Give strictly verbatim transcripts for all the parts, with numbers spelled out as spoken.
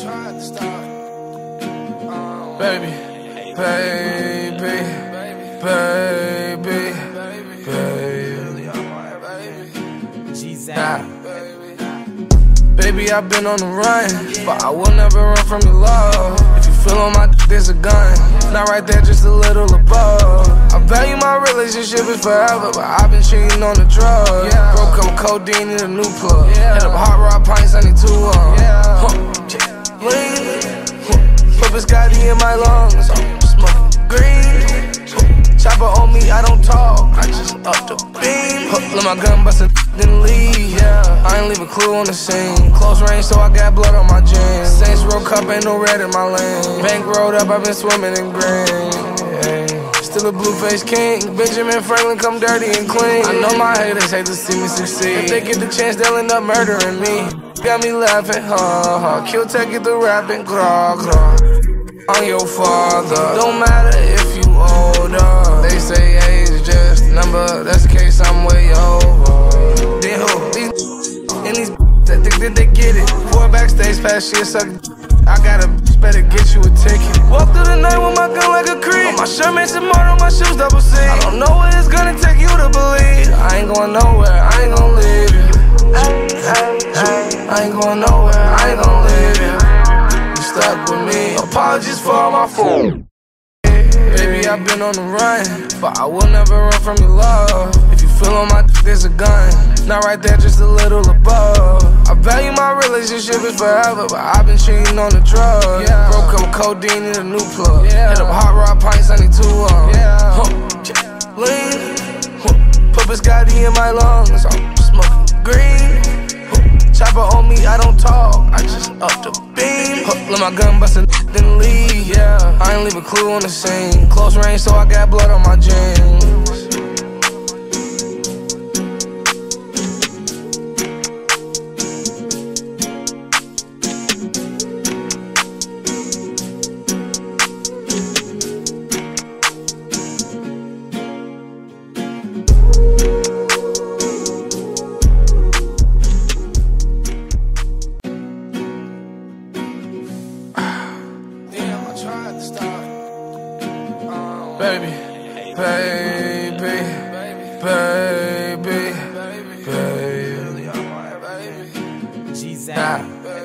Baby, baby, baby, baby, nah. Baby, I've been on the run, but I will never run from your love. If you feel on my dick, there's a gun. Not right there, just a little above. I value my relationship is forever, but I've been cheating on the drug. Yeah. Broke up codeine in a new plug. Yeah. Hit up hot rod pints, I need two of them. Yeah. Huh. Lean. Huh. Put biscotti in my lungs. I'm smoking green. Huh. Chopper on me, I don't talk. I just up the beam. Huh. Let my gun bust a then leave. Yeah. I ain't leave a clue on the scene. Close range, so I got blood on my jeans. Saints Row Cup, ain't no red in my lane. Bank rolled up, I've been swimming in green. Yeah. Still a blue-faced king. Benjamin Franklin come dirty and clean. I know my haters hate to see me succeed. If they get the chance, they'll end up murdering me. Got me laughing, ha ha. Kill tech, get the rapping, gra gra. I'm your father. Don't matter if you older. They say age is just a number. That's the case, I'm way over. Then who? These and these that think that they get it. Pour backstage, pass shit, suck. I got a bitch, better get you a ticket. Walk through the night with my gun like a creep. On my shirt, man, some more on my shoes, double C. I don't know what it's gonna take you to believe. I ain't going nowhere, I ain't gonna leave you. I ain't going nowhere, I ain't gonna leave you. You stuck with me. Apologies for all my fault. Baby, I've been on the run, but I will never run from your love. If you feel on my dick, there's a gun. Not right there, just a little above. I value my relationship is forever, but I've been cheating on the drug. Yeah. Broke up codeine in a new plug. Yeah. Hit up hot rod pints, I need two of them. Yeah. Huh. Lean. Huh. Put biscotti in my lungs. I'm smoking green. Huh. Chopper on me, I don't talk. I just up the beam. Huh. Let my gun bust a then leave. Yeah. I ain't leave a clue on the scene. Close range, so I got blood on my jeans. Baby, baby, baby, baby, nah.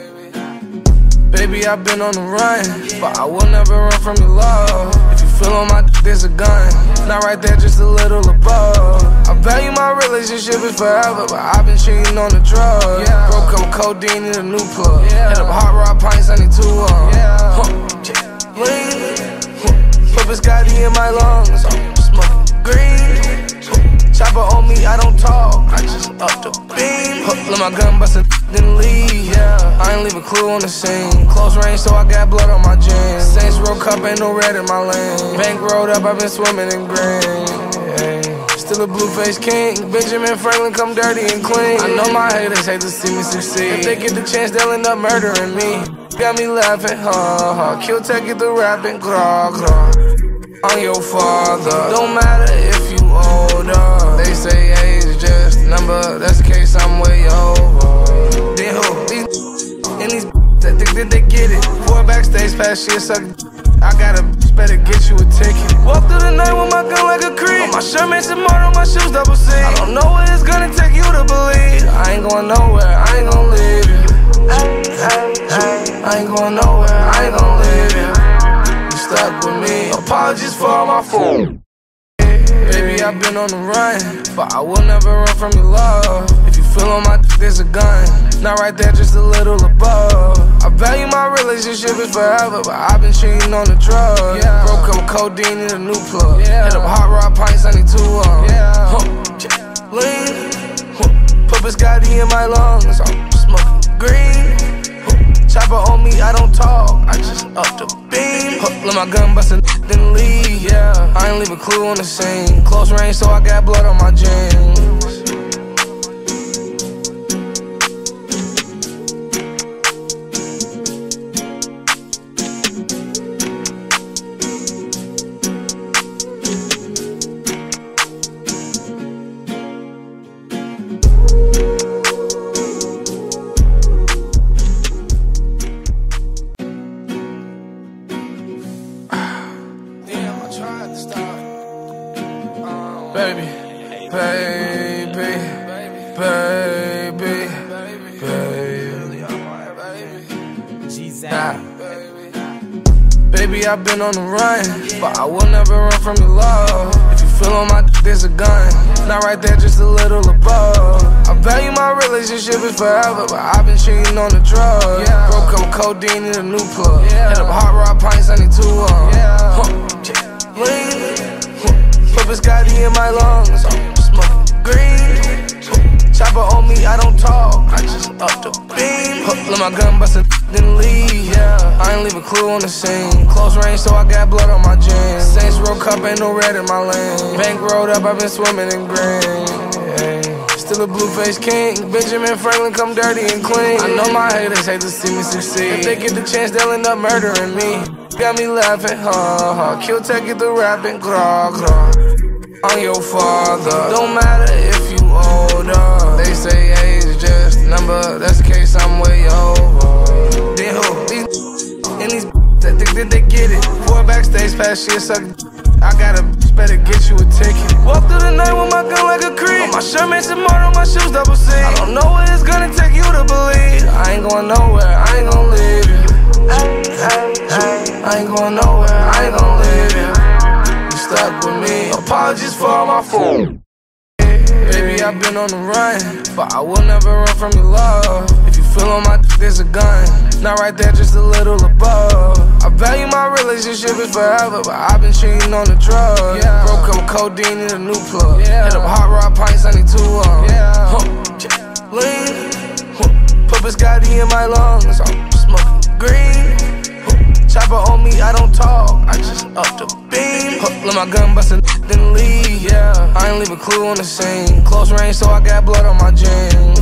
Baby, I've been on the run, but I will never run from your love. If you feel on my dick, there's a gun. Not right there, just a little above. I value my relationship is forever, but I've been cheating on the drug. Yeah. Broke up codeine in a new plug. Yeah. Hit up hot rod pints, I need two of them. Yeah. Huh. Lean. Put biscotti in my lungs. I'm smoking green. Chopper on me, I don't talk. I just up the beam. Let my gun bust a then leave. Yeah. I ain't leave a clue on the scene. Close range, so I got blood on my jeans. Saints Row Cup, ain't no red in my lane. Bank rolled up, I've been swimming in green. Yeah. Still a blue-faced king. Benjamin Franklin come dirty and clean. I know my haters hate to see me succeed. If they get the chance, they'll end up murdering me. Got me laughing, ha ha. Kill tech, get the rapping, gra gra. I'm your father. Don't matter if you older. They say age is just a number. That's the case, I'm way over. Then who? These and these that think that they get it. Pour backstage, pass shit, suck. I got a bitch, better get you a ticket. Walk through the night with my gun like a creep. On my shirt, man, some more on my shoes, double C. I don't know what it's gonna take you to believe. I ain't going nowhere, I ain't gonna leave you. I ain't going nowhere, I ain't gonna leave you. You stuck with me. Apologies for all my fault. Baby, I've been on the run, but I will never run from your love. If you feel on my dick, there's a gun. Not right there, just a little above. I value my relationship is forever, but I've been cheating on the drug. Yeah. Broke up codeine in a new plug. Yeah. Hit up hot rod pints, I need two of them. Yeah. Huh. Lean. Huh. Put biscotti in my lungs. I'm smoking green. Huh. Chopper on me, I don't talk. I just up the beam. Huh. Let my gun bust a then leave. Yeah. I ain't leave a clue on the scene. Close range, so I got blood on my jeans. Nah. Baby, I've been on the run, but I will never run from your love. If you feel on my dick, there's a gun. Not right there, just a little above. I value my relationship is forever, but I've been cheating on the drugs. Yeah. Broke up codeine in a new plug. Yeah. Hit up hot rod pints, I need two of them. Yeah. Huh. Lean. Huh. Put biscotti in my lungs. I'm smoking green. Chopper on me, I don't talk, I just up the beam. Huh. Let my gun bust a then leave. Yeah. I ain't leave a clue on the scene. Close range, so I got blood on my jeans. Saints Row Cup, ain't no red in my lane. Bank rolled up, I've been swimming in green. Yeah. Still a blue-faced king. Benjamin Franklin, come dirty and clean. I know my haters hate to see me succeed. If they get the chance, they'll end up murdering me. Got me laughing, ha ha. Kill tech, get the rapping, gra gra. I'm your father. Don't matter if you older. They say age is just a number. That's the case, I'm way over. Then who? These and these that think that they get it. Four backstage pass shit suck. I got a better get you a ticket. Walk through the night with my gun like a creep. On my shirt makes some more on my shoes double C. I don't know what it's gonna take you to believe. I ain't going nowhere, I ain't gonna leave you. I ain't going nowhere, I ain't gonna leave you. You stuck with me. Apologies for all my fault. Baby, I've been on the run, but I will never run from your love. If you feel on my dick, there's a gun. Not right there, just a little above. I value my relationship is forever, but I've been cheating on the drugs. Yeah. Broke up codeine in a new plug. Yeah. Hit up hot rod pints, I need two of them. Yeah. Huh. Lean. Huh. Put biscotti in my lungs. I'm smoking green. Huh. Chopper on me, I don't talk, I just up the beam. Huh. Let my gun bust a then leave. Yeah. I ain't leave a clue on the scene. Close range, so I got blood on my jeans.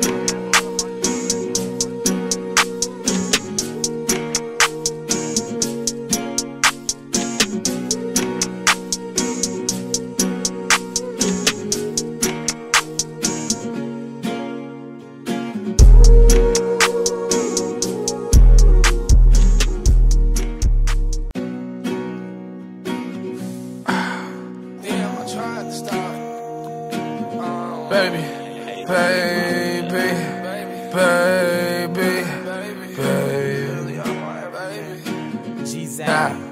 Baby, baby, baby, baby, nah.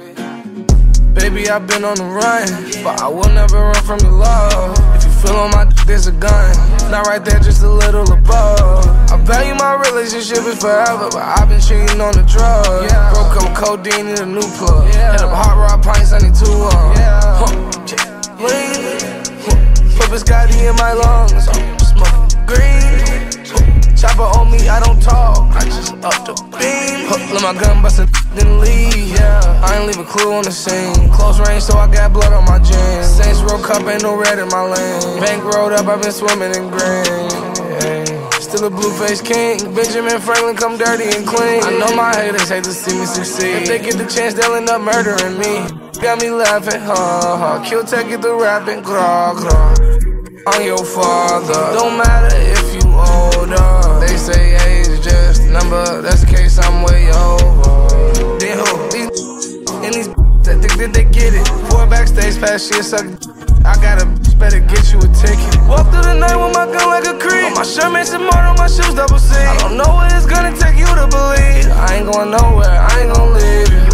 Baby, I've been on the run, but I will never run from your love. If you feel on my dick, there's a gun. Not right there, just a little above. I value my relationship is forever, but I've been cheating on the drugs. Yeah. Broke up codeine in a new plug. Yeah. Hit up hot rod pints, I need two of them. Yeah. Huh. Lean. Put biscotti in my lungs. I'm smoking green. Chopper on me, I don't talk, I just up the beam. Let my gun bust a then leave. Yeah. I ain't leave a clue on the scene. Close range, so I got blood on my jeans. Saints Row Cup, ain't no red in my lane. Bank rolled up, I've been swimming in green. Yeah. Still a blue-faced king. Benjamin Franklin, come dirty and clean. I know my haters hate to see me succeed. If they get the chance, they'll end up murdering me. Got me laughing, ha ha. Kill tech, get the rapping, gra gra. I'm your father. Don't matter if you older. They say age is just a number. That's the case, I'm way over. Then who? These and these that think that they get it. Four backstage pass shit suck. I got a better get you a ticket. Walk through the night with my gun like a creep. On my shirt makes some more on my shoes double C. I don't know what it's gonna take you to believe. I ain't going nowhere, I ain't gonna leave you.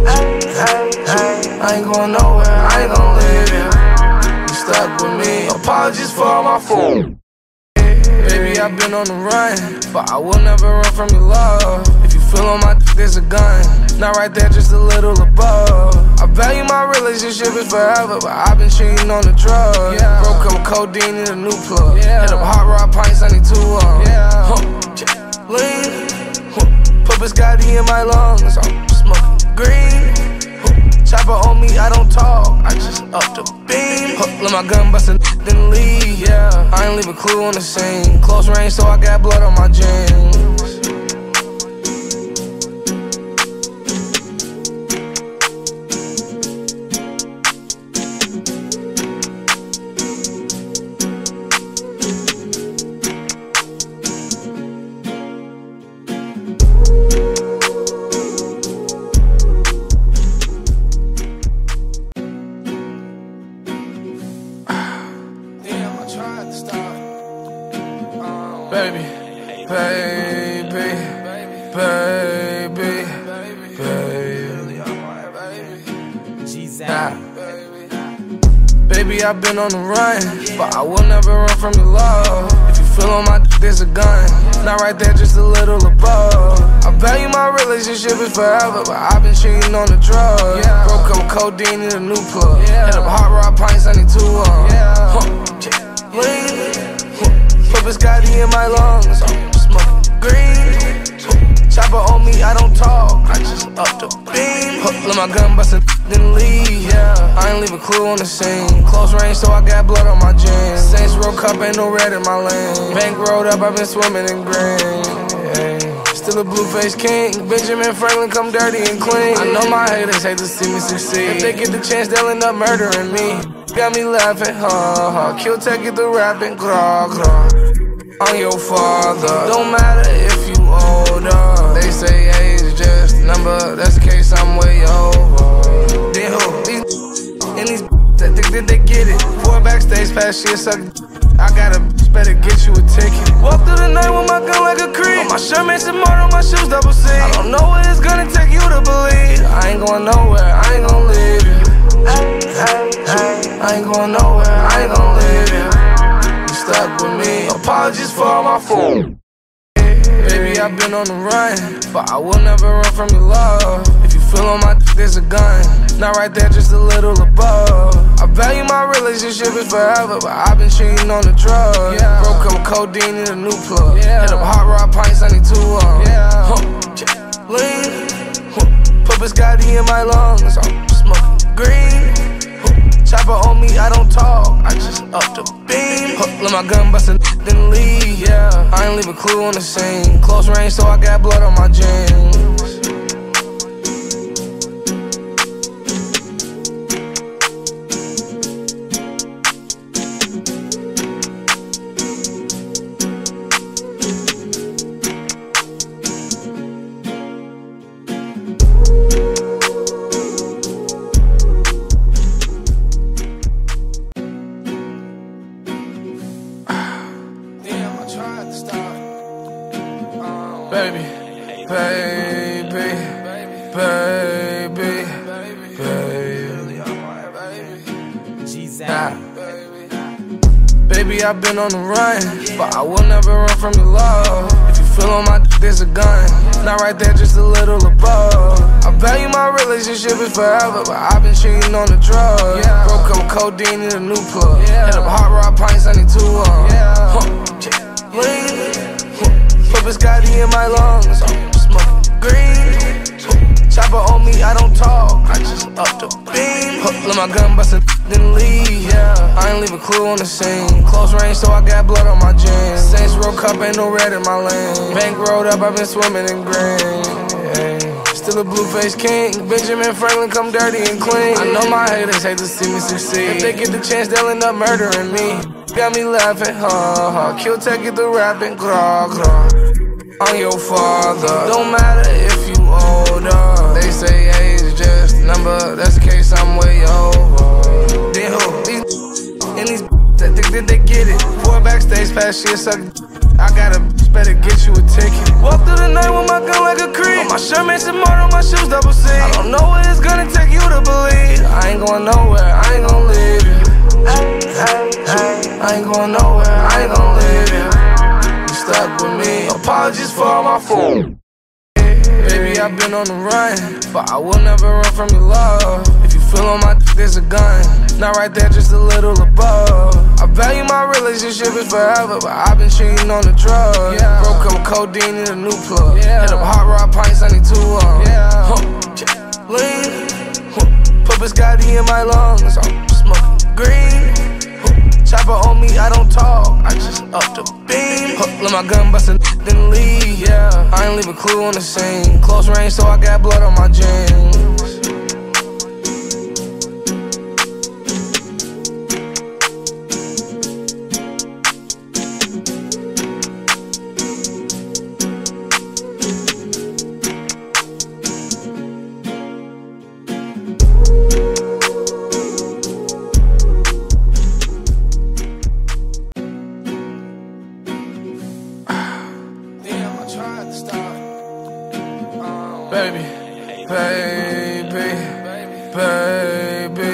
I ain't going nowhere, I ain't gonna leave you. You stuck with me. Apologies for all my fault. Baby, I've been on the run, but I will never run from your love. If you feel on my dick, there's a gun. Not right there, just a little above. I value my relationship is forever, but I've been cheating on the drugs. Yeah. Broke up codeine in a new plug. Yeah. Hit up hot rod pints, I need two of them. Yeah. Huh. Lean. Huh. Put biscotti in my lungs. I'm smoking green. Huh. Chopper on me, I don't talk, I just up the beam. Huh. Let my gun bust a then leave. Yeah. I ain't leave a clue on the scene. Close range, so I got blood on my jeans. Baby, baby, baby, baby. Nah. Baby, I've been on the run, but I will never run from your love. If you feel on my dick, there's a gun. Not right there, just a little above. I value my relationship is forever, but I've been cheating on the drugs. Yeah. Broke up codeine in a new plug. Yeah. Hit up hot rod pints, I need two of them. Yeah. Huh. Lean. Huh. Put biscotti in my lungs. I'm smoking green. Chopper on me, I don't talk, I just up the beam. Huh. Let my gun bust and then leave. Yeah. I ain't leave a clue on the scene. Close range, so I got blood on my jeans. Saints Row Cup, ain't no red in my lane. Bank rolled up, I've been swimming in green. Yeah. Still a blue-faced king. Benjamin Franklin, come dirty and clean. I know my haters hate to see me succeed. If they get the chance, they'll end up murdering me. Got me laughing, ha ha. Kill tech, get the rapping, gra gra. I'm your father. Don't matter if you older. They say age is just a number. That's the case, I'm way over. Then who? These and these that think that they get it. Four backstage pass shit, suck. I got a better get you a ticket. Walk through the night with my gun like a creep. On my shirt makes some more on my shoes, double C. I don't know what it's gonna take you to believe. I ain't going nowhere, I ain't gonna leave you. I ain't going nowhere, I ain't gonna leave you. You stuck with me. Apologies for all my fault. Baby, I've been on the run, but I will never run from your love. If you feel on my dick, there's a gun. Not right there, just a little above. I value my relationship is forever, but I've been cheating on the drugs. Yeah. Broke up codeine in a new plug. Yeah. Hit up hot rod pints, I need two of them. Yeah. Huh. Lean. Huh. Put biscotti in my lungs. I'm smoking green. Huh. Chopper on me, I don't talk, I just up the beam. Huh. Let my gun bust and then leave. Yeah. I ain't leave a clue on the scene. Close range, so I got blood on my jeans. Baby, baby, baby, baby, nah. Baby, I've been on the run, but I will never run from your love. If you feel on my dick, there's a gun. Not right there, just a little above. I value my relationship is forever, but I've been cheating on the drugs. Yeah. Broke up codeine in a new plug. Yeah. Hit up hot rod pints, I need two of them. Yeah. Huh. Lean. Put biscotti in my lungs. I'm smoking green. Chopper on me, I don't talk, I just up the beam. Let my gun bust and then leave. Yeah. I ain't leave a clue on the scene. Close range, so I got blood on my jeans. Saints Row Cup, ain't no red in my lane. Bank rolled up, I've been swimming in green. Yeah. Still a blue-faced king. Benjamin Franklin, come dirty and clean. I know my haters hate to see me succeed. If they get the chance, they'll end up murdering me. Got me laughing, ha ha. Kill tech, get the rapping, gra gra. I'm your father. Don't matter if you older. They say age is just a number. That's the case, I'm way over. Then who? These and these that think that they get it. Four backstage pass shit, suck. I got a better get you a ticket. Walk through the night with my gun like a creep. On my shirt makes some more on my shoes, double C. I don't know what it's gonna take you to believe. I ain't going nowhere, I ain't gonna leave you. I ain't going nowhere, I ain't gonna leave you. You stuck with me. Apologies for all my fault. Baby, I've been on the run, but I will never run from your love. If you feel on my dick, there's a gun. Not right there, just a little above. I value my relationship is forever, but I've been cheating on the drugs. Yeah. Broke up codeine in a new plug. Yeah. Hit up hot rod pints, I need two of them. Yeah. Huh. Lean. Huh. Put biscotti in my lungs. I'm smoking green. Huh. Chopper on me, I don't talk, I just up the beam. Huh. Let my gun bust and then leave. Yeah. I ain't leave a clue on the scene. Close range, so I got blood on my jeans. Baby, baby, baby, baby.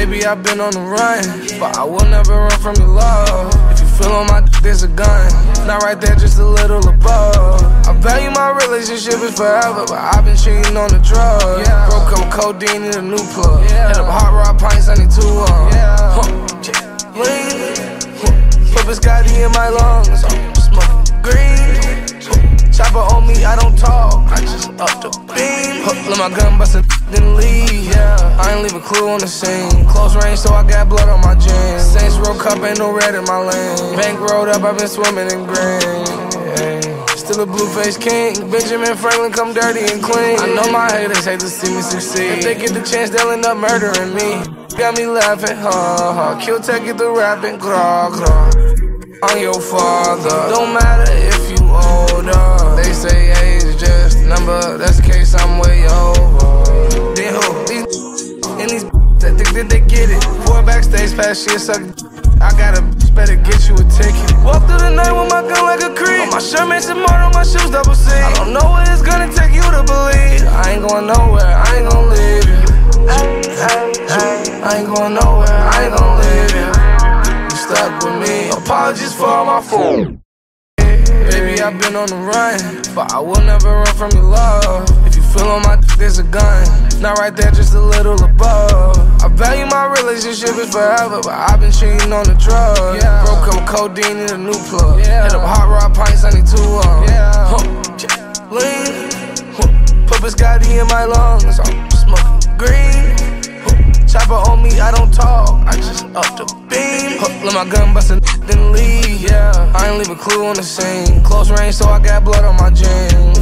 Baby, I've been on the run, but I will never run from your love. If you feel on my d there's a gun, not right there, just a little above. I value my relationship is forever, but I've been cheating on the drugs. Yeah. Broke up with codeine in a new plug. Yeah. Hit up hot rod pints, I need two of them. Yeah. Huh. Lean, huh. Put biscotti in my lungs. I'm smoking green. Chopper on me, I don't talk, I just up the beam. Huh. Let my gun bust and then leave. Yeah. I ain't leave a clue on the scene. Close range, so I got blood on my jeans. Saints Row Cup, ain't no red in my lane. Bank rolled up, I've been swimming in green. Yeah. Still a blue-faced king. Benjamin Franklin, come dirty and clean. I know my haters hate to see me succeed. If they get the chance, they'll end up murdering me. Got me laughing, ha ha. Kill tech, get the rapping, gra gra. I'm your father. Don't matter if you older. They say age is just a number. That's the case, I'm way over. Then who? These and these that think that they get it. Pour backstage, pass shit, suck. I got a bitch, better get you a ticket. Walk through the night with my gun like a creep. On my shirt, man, some more on my shoes, double C. I don't know what it's gonna take you to believe. I ain't going nowhere, I ain't gon' leave you. I ain't going nowhere, I ain't gon' leave you. You stuck with me. Apologies for all my fault. Baby, I've been on the run, but I will never run from your love. If you feel on my d there's a gun, not right there, just a little above. I value my relationship is forever, but I've been cheating on the drugs. Yeah. Broke up with codeine in a new plug. Yeah. Hit up hot rod pints, I need two of them. Yeah. Huh. Lean, huh. Put biscotti in my lungs. I'm smoking green. Huh. Chopper on me, I don't talk, I just up the beam. Huh. Let my gun bust and then leave. Yeah. I ain't leave a clue on the scene. Close range, so I got blood on my jeans.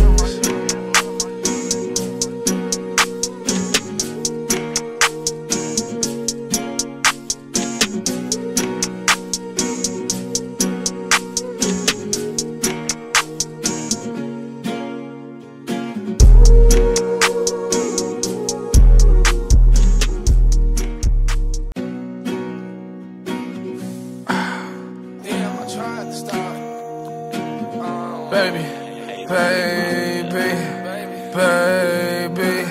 Baby, baby, baby, baby,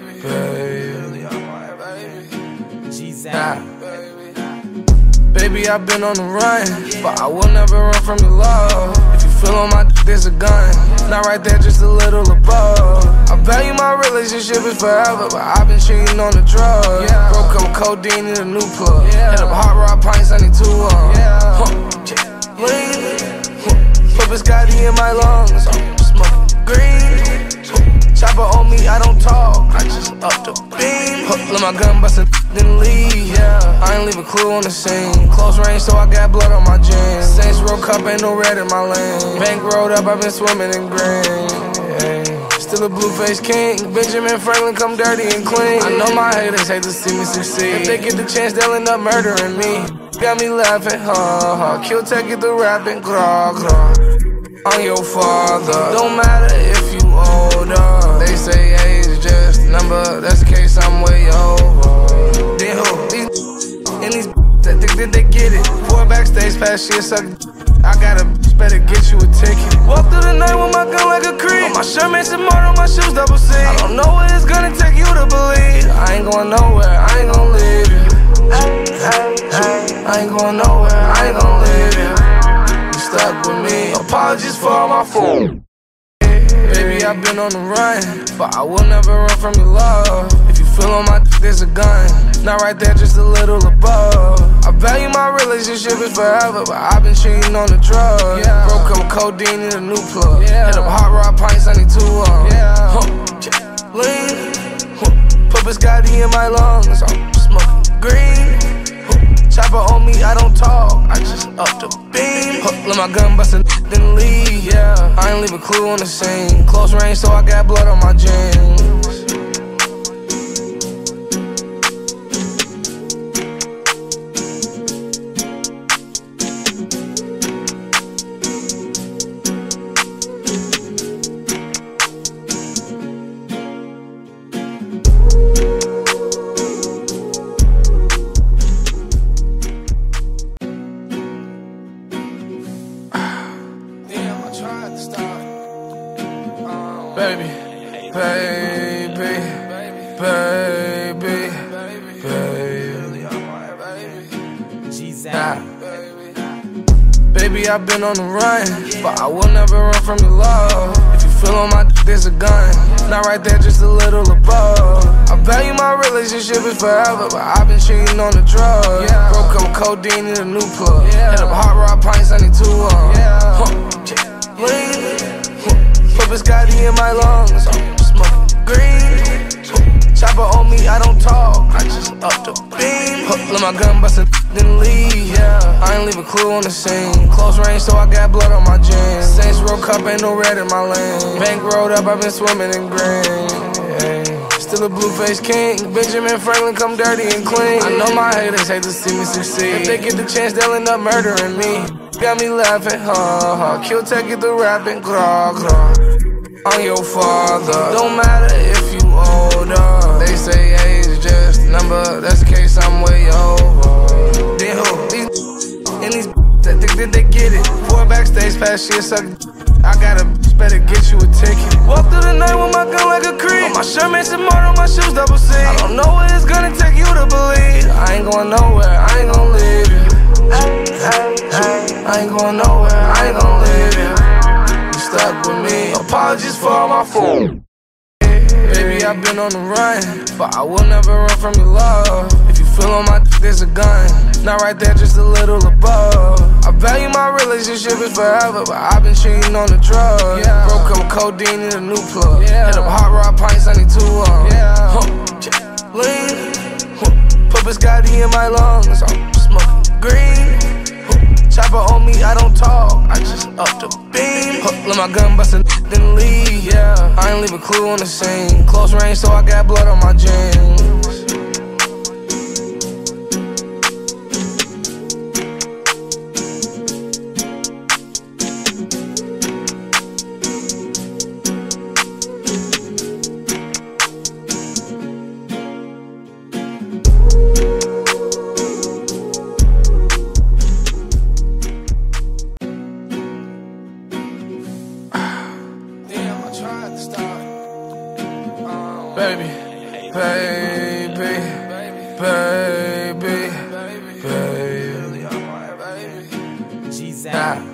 nah. Baby, I've been on the run, but I will never run from your love. If you feel on my d there's a gun, not right there, just a little above. I value my relationship is forever, but I've been cheating on the drugs. Yeah. Broke up with codeine in a new plug. Yeah. Hit up hot rod pints, I need two of them. Yeah. Huh. Lean, huh. Put biscotti in my lungs. I'm smoking green. Chopper on me, I don't talk, I just up the beam. Let my gun bust and then leave. Yeah. I ain't leave a clue on the scene. Close range, so I got blood on my jeans. Saints Row Cup, ain't no red in my lane. Bank rolled up, I've been swimming in green. Yeah. Still a blue-faced king. Benjamin Franklin, come dirty and clean. I know my haters hate to see me succeed. If they get the chance, they'll end up murdering me. Got me laughing, ha ha. Kill tech, get the rapping, gra gra. I'm your father. Don't matter if you older. They say age is just a number. That's the case, I'm way over. Then who? These and these that think that they get it. Pour backstage, pass shit, suck. I got a bitch, better get you a ticket. Walk through the night with my gun like a creep. On my shirt, man, some more on my shoes, double C. I don't know what it's gonna take you to believe. I ain't going nowhere, I ain't gon' leave you. I ain't going nowhere, I ain't gon' leave you. You stuck with me. Apologies for all my fault. Baby, I've been on the run, but I will never run from your love. If you feel on my d there's a gun, not right there, just a little above. I value my relationship is forever, but I've been cheating on the drugs. Yeah. Broke up with codeine in a new plug. Yeah. Hit up hot rod pints, I need two of them. Yeah. Huh. Lean, huh. Put biscotti in my lungs. I'm smoking green. Chopper on me, I don't talk, I just up the beam. Huh. Let my gun bust and then leave. Yeah. I ain't leave a clue on the scene. Close range, so I got blood on my jeans. Baby, baby. Nah. Baby, I've been on the run, but I will never run from your love. If you feel on my dick, there's a gun. Not right there, just a little above. I value my relationship is forever, but I've been cheating on the drug. Yeah. Broke up codeine in a new plug. Yeah. Hit up hot rod pints, I need two of them. Yeah. Huh. Lean. Huh. Put biscotti in my lungs. I'm smoking green. Chopper on me, I don't talk, I just up the beam. Huh. Let my gun bust and then leave. Yeah. I ain't leave a clue on the scene. Close range, so I got blood on my jeans. Saints Row Cup, ain't no red in my lane. Bank rolled up, I've been swimming in green. Yeah. Still a blue-faced king. Benjamin Franklin, come dirty and clean. I know my haters hate to see me succeed. If they get the chance, they'll end up murdering me. Got me laughing, ha ha. Kill tech, get the rapping, craw craw. I'm your father. Don't matter if you older. They say age is just a number. That's the case, I'm way over. Then who? These and these that think that they get it. Four backstage pass shit, suck. I got a better get you a ticket. Walk through the night with my gun like a creep. On my shirt makes some more on my shoes double C. I don't know what it's gonna take you to believe. I ain't going nowhere, I ain't gonna leave you. I ain't going nowhere, I ain't gonna leave you. You stuck with me. Apologies for all my fault. Baby, I've been on the run, but I will never run from your love. If you feel on my dick, there's a gun. Not right there, just a little above. I value my relationship is forever, but I've been cheating on the drug. Yeah. Broke up codeine in a new plug. Yeah. Hit up hot rod pints, I need two of them. Yeah. Huh. Lean. Huh. Put biscotti in my lungs. I'm smoking green. Huh. Chopper on me, I don't talk, I just up the beam. Huh. Let my gun bust and then leave. Yeah. I ain't leave a clue on the scene. Close range, so I got blood on my jeans. Baby, baby, baby, baby, nah.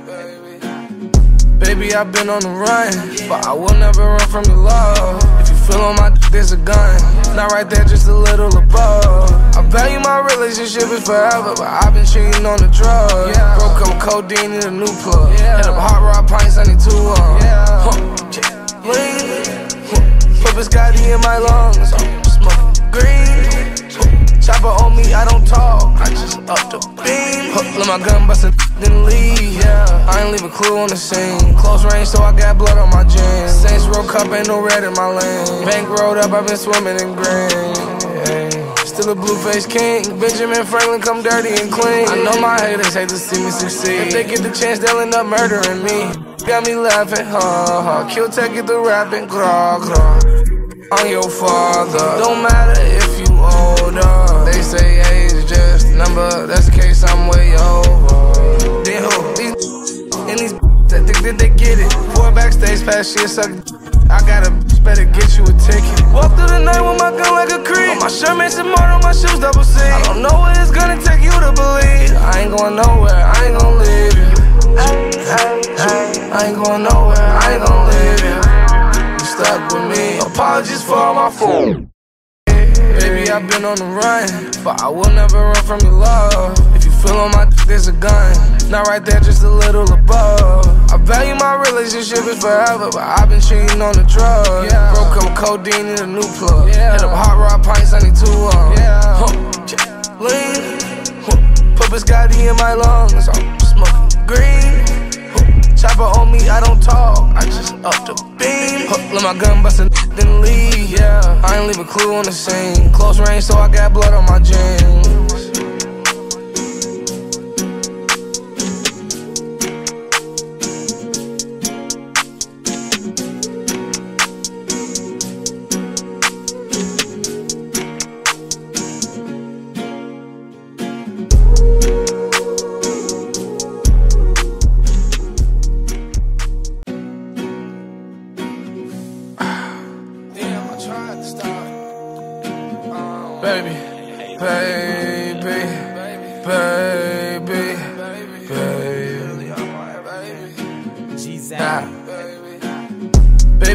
Baby, I've been on the run, but I will never run from your love. If you feel on my dick, there's a gun. Not right there, just a little above. I value my relationship is forever, but I've been cheating on the drug. Yeah. Broke up codeine in a new plug. Yeah. Hit up hot rod pints, I need two of them. Yeah. Huh. Lean. Put biscotti in my lungs. I'm smoking green. Chopper on me, I don't talk, I just up the beam. Let my gun bust and then leave. Yeah. I ain't leave a clue on the scene. Close range, so I got blood on my jeans. Saints Row Cup, ain't no red in my lane. Bank rolled up, I've been swimming in green. Yeah. Still a blue-faced king. Benjamin Franklin, come dirty and clean. I know my haters hate to see me succeed. If they get the chance, they'll end up murdering me. Got me laughing, ha ha. Kill tech, get the rapping, craw craw. I'm your father. Don't matter if you older. They say age is just a number. That's the case, I'm way over. Then who? These and these that think that they get it. Four backstage pass shit, suck. I got a better get you a ticket. Walk through the night with my gun like a creep. On my shirt makes some more on my shoes double C. I don't know what it's gonna take you to believe. I ain't going nowhere, I ain't gonna leave you. I ain't going nowhere, I ain't gonna leave you. You stuck with me. Apologies for all my fault. Baby, I've been on the run, but I will never run from your love. If you feel on my dick, there's a gun. Not right there, just a little above. I value my relationship is forever, but I've been cheating on the drug. Yeah. Broke up codeine in a new plug. Yeah. Hit up hot rod pints, I need two of them. Yeah. Huh. Lean. Huh. Put biscotti in my lungs. I'm smoking green. Huh. Chopper on me, I don't talk, I just up the beam. Huh. Let my gun bust and then leave. Yeah. I ain't leave a clue on the scene. Close range, so I got blood on my jeans. Baby, baby, baby.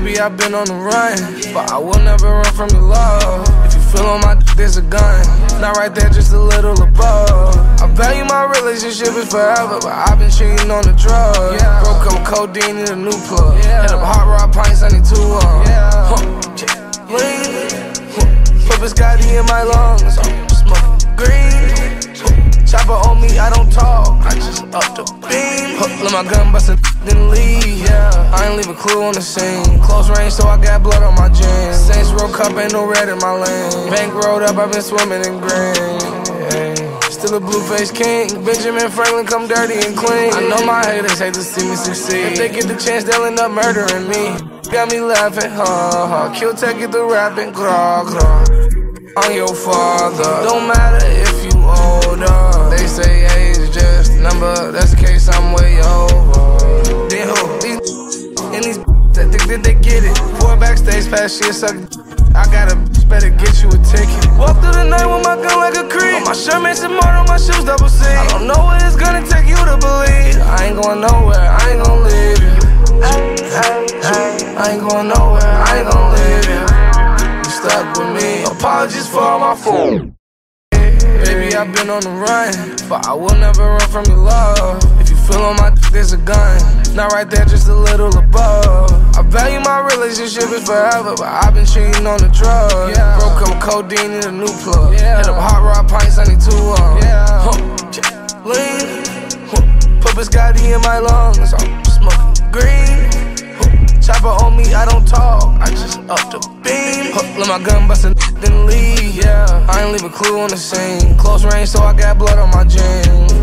Baby, I've been on the run, but I will never run from your love. If you feel on my d there's a gun, not right there, just a little above. I value my relationship is forever, but I've been cheating on the drugs. Yeah. Broke up with codeine in a new plug. Yeah. Hit up hot rod pints, I need two of them. Yeah. Huh. Lean, huh. Put biscotti in my lungs. I'm smoking green. Chopper on me, I don't talk, I just up the beam. Huh. Let my gun bust and then leave. Yeah. I ain't leave a clue on the scene. Close range, so I got blood on my jeans. Saints Row Cup, ain't no red in my lane. Bank rolled up, I've been swimming in green. Yeah. Still a blue-faced king. Benjamin Franklin come dirty and clean. I know my haters hate to see me succeed. If they get the chance, they'll end up murdering me. Got me laughing, ha ha. Kill tech, get the rapping, gra gra. I'm your father. Don't matter if you older. They say age is just a number. That's the case, I'm way over. Then who? These and these that think that they get it. Four backstage pass shit, suck. I got a better get you a ticket. Walk through the night with my gun like a creep. On my shirt makes some more, on my shoes double C. I don't know what it's gonna take you to believe. I ain't going nowhere, I ain't gonna leave you. I ain't going nowhere, I ain't gonna leave you. You stuck with me. Apologies for all my fault. Baby, I've been on the run, but I will never run from your love. If you feel on my d there's a gun, not right there, just a little above. I value my relationship is forever, but I've been cheating on the drugs. Yeah. Broke up with codeine in a new plug. Yeah. Hit up hot rod pints, I need two of them. Yeah. Huh. Lean, huh. Put biscotti in my lungs. I'm smoking green. Huh. Chopper on me, I don't talk, I just up the beam. Huh. Let my gun bust and then leave. Yeah. I ain't leave a clue on the scene. Close range, so I got blood on my jeans.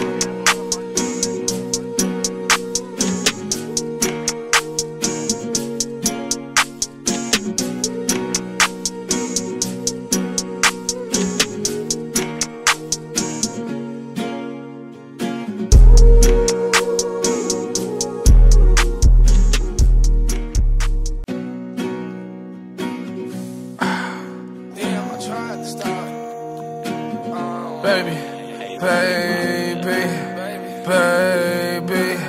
Baby, baby, baby, baby,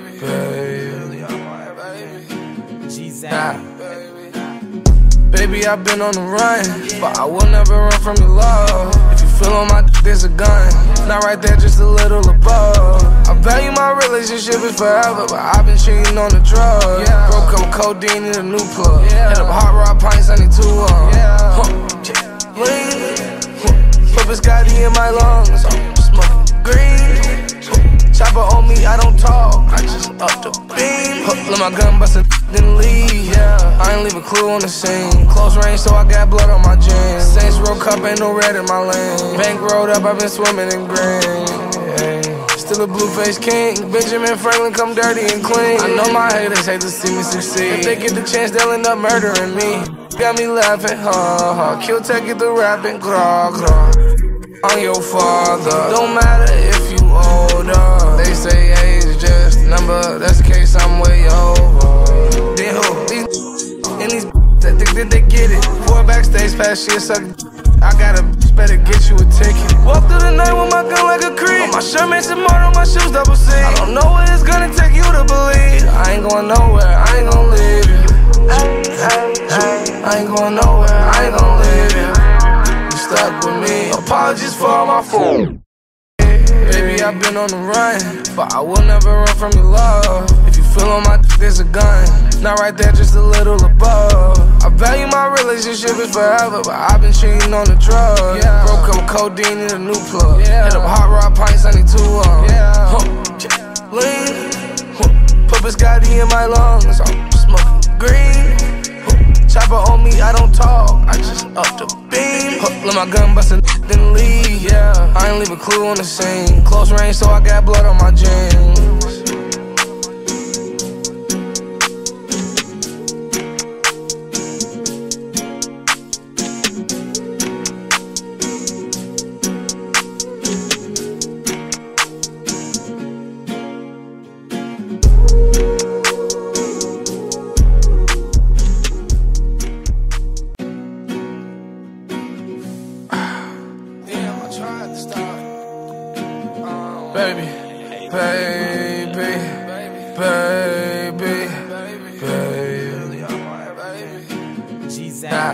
nah. Baby, I've been on the run, but I will never run from your love. If you feel on my d there's a gun, not right there, just a little above. I value my relationship is forever, but I've been cheating on the drugs. Yeah. Broke up with codeine in a new plug. Yeah. Hit up hot rod pints, I need two of them. Yeah. Huh. Lean, put biscotti in my lungs. I'm smoking green. Chopper on me, I don't talk, I just up the beam. Let my gun bust and then leave. Yeah. I ain't leave a clue on the scene. Close range, so I got blood on my jeans. Saints Row Cup, ain't no red in my lane. Bank rolled up, I've been swimming in green. Yeah. Still a blue-faced king. Benjamin Franklin come dirty and clean. I know my haters hate to see me succeed. If they get the chance, they'll end up murdering me. Got me laughing, ha ha. Kill tech, get the rapping, gra gra. I'm your father. Don't matter if you older. They say age is just a number. That's the case, I'm way over. Then who? These and these that think that they get it. Four backstage pass shit, suck. I got a better get you a ticket. Walk through the night with my gun like a creep. On my shirt makes some more, on my shoes double C. I don't know what it's gonna take you to believe. I ain't going nowhere, I ain't gonna leave you. I ain't going nowhere, I ain't gonna leave you. You stuck with me. Apologies for all my fault. Baby, I've been on the run, but I will never run from your love. If you feel on my d there's a gun, not right there, just a little above. I value my relationship is forever, but I've been cheating on the drugs. Yeah. Broke up with codeine in a new plug. Yeah. Hit up hot rod pints, I need two of them. Yeah. Huh. Lean, huh. Put biscotti in my lungs. I'm smoking green. Chopper on me, I don't talk, I just up the beam. Huh. Let my gun bust and then leave. Yeah. I ain't leave a clue on the scene. Close range, so I got blood on my jeans. Baby, baby, baby, baby, baby. Nah.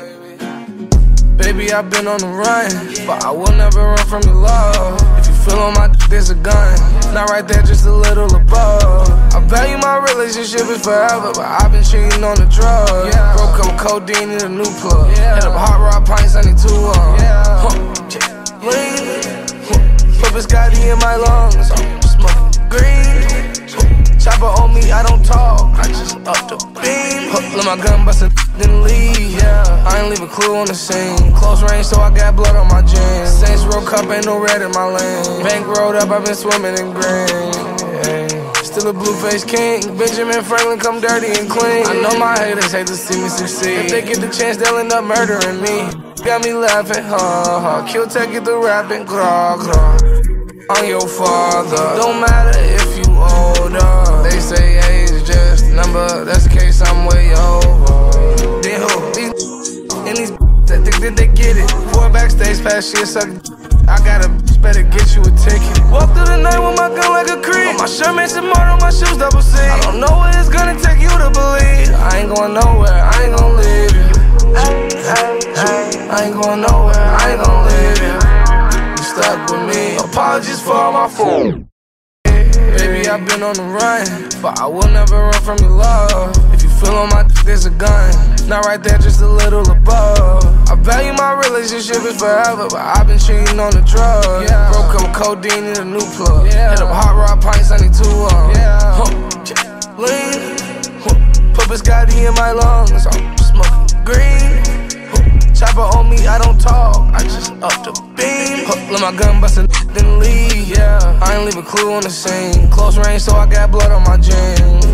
Baby, I've been on the run, but I will never run from your love. If you feel on my dick, there's a gun. Not right there, just a little above. I value my relationship is forever, but I've been cheating on the drugs. Yeah. Broke up with codeine in a new plug. Yeah. Hit up hot rod pints, I need two of them. Yeah. Huh. Lean. Huh. Put biscotti in my lungs. I'm smoking green. Chopper on me, I don't talk, I just up the beam. Huh. Let my gun bust and then leave. Yeah. I ain't leave a clue on the scene. Close range, so I got blood on my jeans. Saints Row Cup, ain't no red in my lane. Bank rolled up, I've been swimming in green. Yeah. Still a blue-faced king. Benjamin Franklin, come dirty and clean. I know my haters hate to see me succeed. If they get the chance, they'll end up murdering me. Got me laughing, ha ha. Kill tech, get the rapping, craw craw. I'm your father. Don't matter if you older. They say age is just a number. That's the case, I'm way over. Then who? These and these that think that they get it. Four backstage pass shit, suck. I got a better get you a ticket. Walk through the night with my gun like a creep. On my shirt makes some more on my shoes double C. I don't know what it's gonna take you to believe. I ain't going nowhere, I ain't gon' leave you. I ain't going nowhere, I ain't gon' leave you. You stuck with me. Apologies for all my fault. Baby, I've been on the run, but I will never run from your love. If you feel on my dick, there's a gun. Not right there, just a little above. I value my relationship is forever, but I've been cheating on the drugs. Yeah. Broke up with codeine in a new plug. Yeah. Hit up hot rod pints, I need two of them. Yeah. Huh. Lean. Huh. Put biscotti in my lungs. I'm smoking green. Huh. Chopper on me, I don't talk, I just up the beam. Huh. Let my gun bust and then leave. Yeah. I ain't leave a clue on the scene. Close range, so I got blood on my jeans.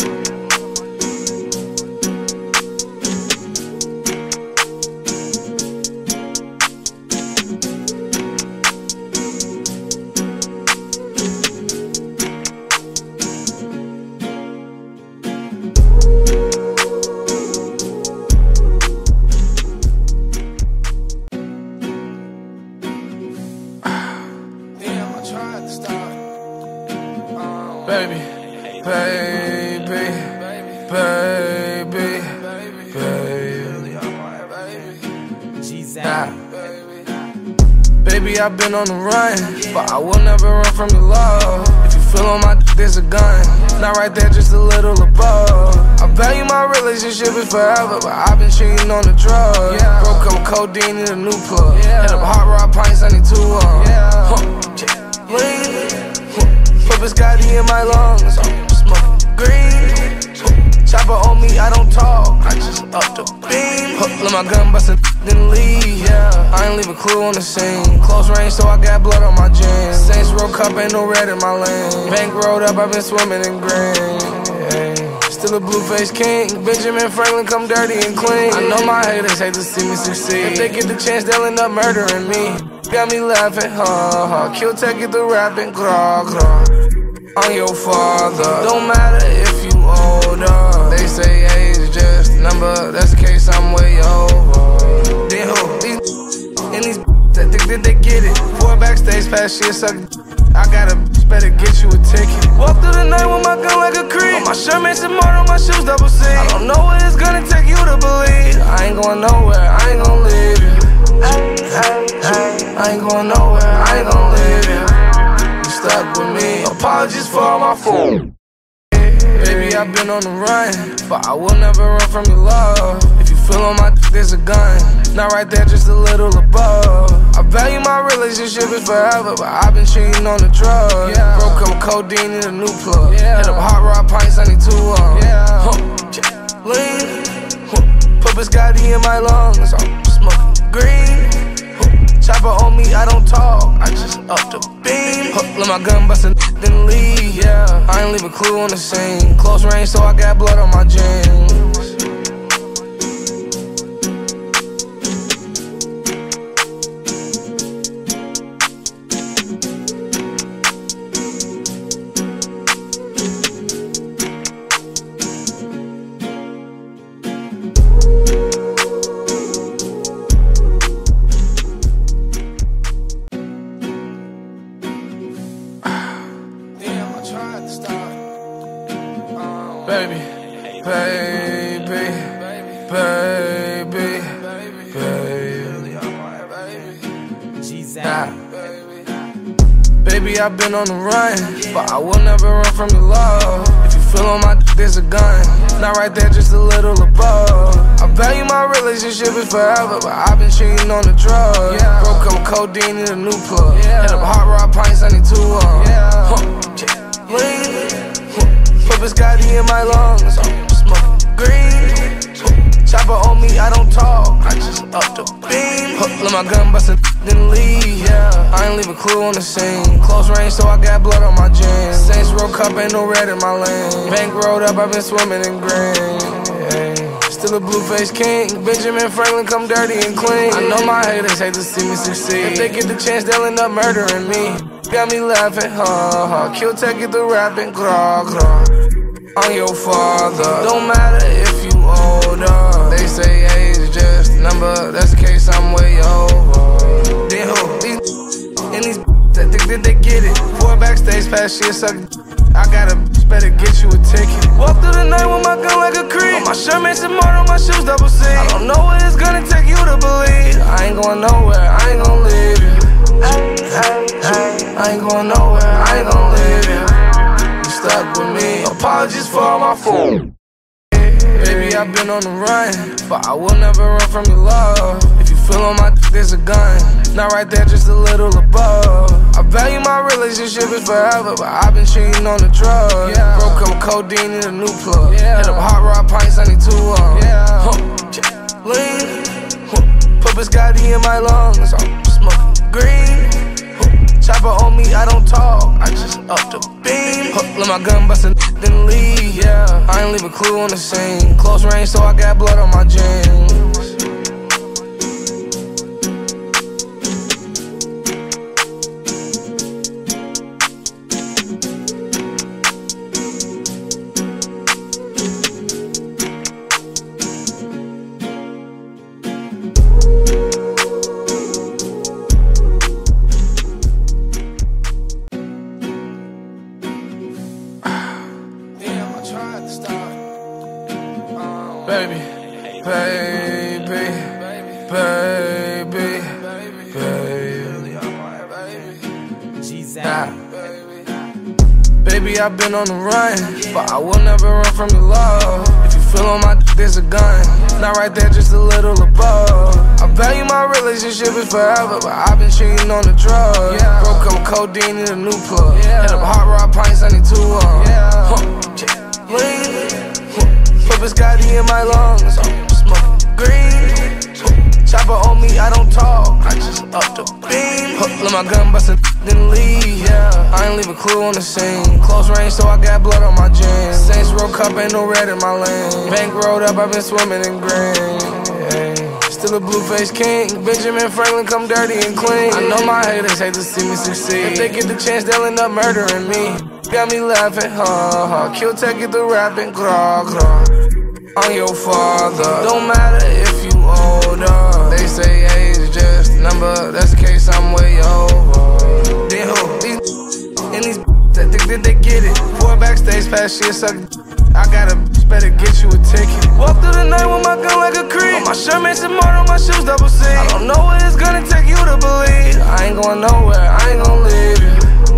Baby, baby, baby, baby, nah. Baby, I've been on the run, but I will never run from your love. If you feel on my dick, there's a gun. Not right there, just a little above. I value my relationship is forever, but I've been cheating on the drugs. Yeah. Broke up with codeine in a new plug. Yeah. Hit up hot rod pints, I need two of them. Yeah. Huh. Lean. Put biscotti in my lungs. I'm smoking green. Chopper on me, I don't talk, I just up the beam. Let my gun bust and then leave. Yeah. I ain't leave a clue on the scene. Close range, so I got blood on my jeans. Saints Row Cup, ain't no red in my lane. Bank rolled up, I've been swimming in green. Yeah. Still a blue-faced king. Benjamin Franklin, come dirty and clean. I know my haters hate to see me succeed. If they get the chance, they'll end up murdering me. Got me laughing, ha ha. Kill tech, get the rapping, craw craw. I'm your father. Don't matter if you older. They say age is just a number. That's the case, I'm way over. Then who? These and these that think that they get it. Four backstage pass shit, suck. I got a better get you a ticket. Walk through the night with my gun like a creep. On my shirt makes some more on my shoes double C. I don't know what it's gonna take you to believe. I ain't going nowhere, I ain't gon' leave you. I ain't going nowhere, I ain't gon' leave you. You stuck with me. Apologies for all my fault. Baby, I've been on the run, but I will never run from your love. If you feel on my dick, there's a gun. Not right there, just a little above. I value my relationship is forever, but I've been cheating on the drugs. Yeah. Broke up with codeine in a new plug. Yeah. Hit up hot rod pints, I need two of them. Yeah. Huh. Lean. Huh. Put biscotti in my lungs. I'm smoking green. Huh. Chopper on me, I don't talk, I just up the beam. Huh. Let my gun bust and then leave. Yeah. I ain't leave a clue on the scene. Close range, so I got blood on my jeans. Baby, baby, baby, baby. Baby, I've been on the run, but I will never run from your love. If you feel on my dick, there's a gun. Not right there, just a little above. I value my relationship is forever, but I've been cheating on the drug. Yeah. Broke up codeine in a new plug. Yeah. Hit up hot rod pints, I need two of them. Yeah. Huh. Lean. Huh. Put biscotti in my lungs. I'm smoking green. Chopper on me, I don't talk, I just up the beam. Huh. Let my gun bust and then leave. Yeah. I ain't leave a clue on the scene. Close range, so I got blood on my jeans. Saints Row Cup, ain't no red in my lane. Bank rolled up, I've been swimming in green. Yeah. Still a blue-faced king. Benjamin Franklin, come dirty and clean. I know my haters hate to see me succeed. If they get the chance, they'll end up murdering me. Got me laughing, ha ha. Kill tech, get the rapping, gra gra. I'm your father. Don't matter if you older. They say age is just a number. That's the case, I'm way over. Then who? These and these that think that they get it. Four backstage pass shit, suck. I got a bitch, better get you a ticket. Walk through the night with my gun like a creep. On my shirt made some more, on my shoes double C. I don't know what it's gonna take you to believe. I ain't going nowhere, I ain't gonna leave you. I ain't going nowhere, I ain't gonna leave you. You stuck with me. Apologies for all my fault. Baby, I've been on the run, but I will never run from your love. If you feel on my dick, there's a gun. Not right there, just a little above. I value my relationship is forever, but I've been cheating on the drug. Yeah. Broke up codeine in a new plug. Yeah. Hit up hot rod pints, I need two of them. Yeah. Huh. Lean. Huh. Put biscotti in my lungs. I'm smoking green. Huh. Chopper on me, I don't talk, I just up the beam. Huh. Let my gun bust and then leave. Yeah. I ain't leave a clue on the scene. Close range, so I got blood on my jeans. Baby, baby, baby, baby, nah. Baby, I've been on the run, but I will never run from your love. If you feel on my dick, there's a gun. Not right there, just a little above. I value my relationship is forever, but I've been cheating on the drug. Yeah. Broke up codeine in a new plug. Yeah. Hit up hot rod pints, I need two of them. Yeah. Huh. Lean. Put biscotti in my lungs. I'm smoking green. Chopper on me, I don't talk, I just up the beam. Let my gun bust and then leave. Yeah. I ain't leave a clue on the scene. Close range, so I got blood on my jeans. Saints Row Cup, ain't no red in my lane. Bank rolled up, I've been swimming in green. Yeah. Still a blue-faced king. Benjamin Franklin, come dirty and clean. I know my haters hate to see me succeed. If they get the chance, they'll end up murdering me. Got me laughing, ha ha. Kill tech, get the rapping, gra gra. I'm your father. Don't matter if you older. They say age is just a number. That's the case, I'm way over. Then who? These and these that think that they get it. Four backstage pass shit, suck. I got a bitch, better get you a ticket. Walk through the night with my gun like a creep. On my shirt made some more, on my shoes double C. I don't know what it's gonna take you to believe. I ain't going nowhere, I ain't gonna leave you.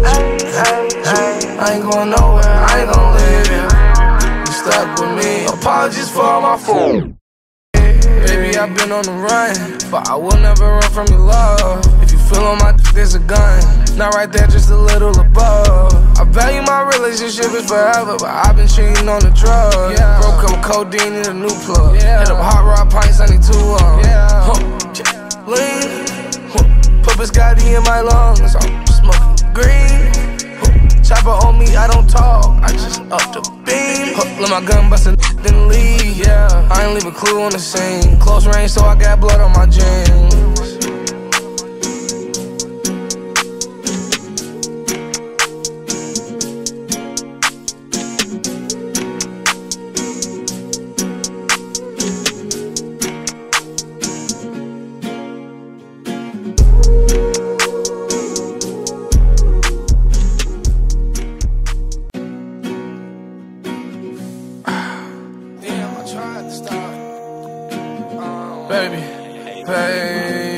I ain't going nowhere, I ain't gonna leave you. You stuck with me. Apologies for all my fault. Baby, I've been on the run, but I will never run from your love. If you feel on my dick, there's a gun. Not right there, just a little above. I value my relationship is forever, but I've been cheating on the drug. Yeah. Broke up codeine in a new plug. Yeah. Hit up hot rod pints, I need two of them. Yeah. Huh. Lean. Huh. Put biscotti in my lungs. I'm smoking green. Huh. Chopper on me, I don't talk, I just up the beam. Huh. Let my gun bust and then leave. Yeah. I ain't leave a clue on the scene. Close range, so I got blood on my jeans. Baby, baby.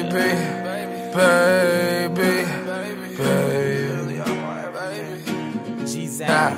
Nah.